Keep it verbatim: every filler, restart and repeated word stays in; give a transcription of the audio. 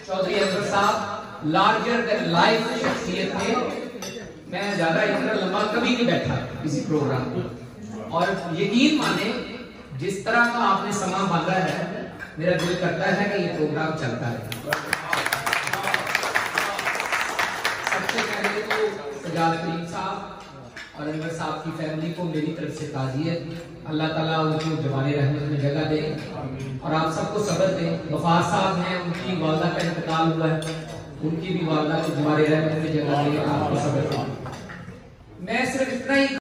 चौधरी अनवर साहब larger than life शख्सियत थे। मैं ज्यादा इतना लंबा कभी नहीं बैठा किसी प्रोग्राम में, और यकीन माने जिस तरह का आपने समा बांधा है, मेरा दिल करता है कि ये प्रोग्राम चलता है। सबसे पहले तो सजाद करीम साहब और अनवर साहब की फैमिली को मेरी तरफ से ताज़ियत, अल्लाह ताला उनको जवाने रहमत में जगह दे और आप सबको सब्र दे। वफार साहब हैं, उनकी वालदा का इंतकाल हुआ है, उनकी भी वालदा को जवाने रहमत में जगह दे, आपको सब्र दे। मैं सिर्फ इतना ही